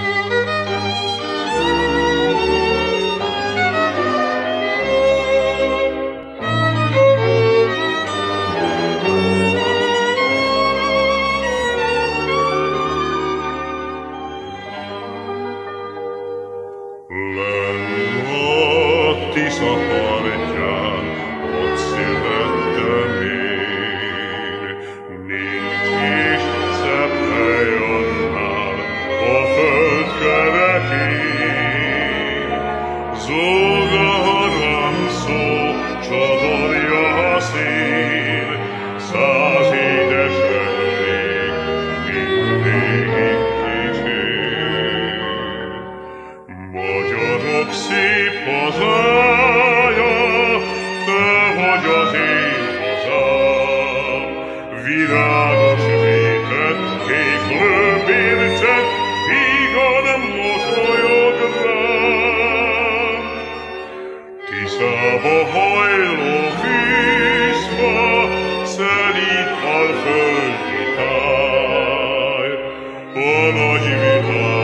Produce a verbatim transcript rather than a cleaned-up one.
Tisza partján, ott születtem én. Nincs is szebb hely annál a föld kerekén. Zúg a harangszó, csavarja a szél, száz édes emlék mindvégig kísér. Magyarok szép hazája, te vagy az én hazám. Virágos vétet, kék lőbércet, vígan mosolyog rám. Tiszába hajló vízba, szelíd alföldi táj, a nagy világ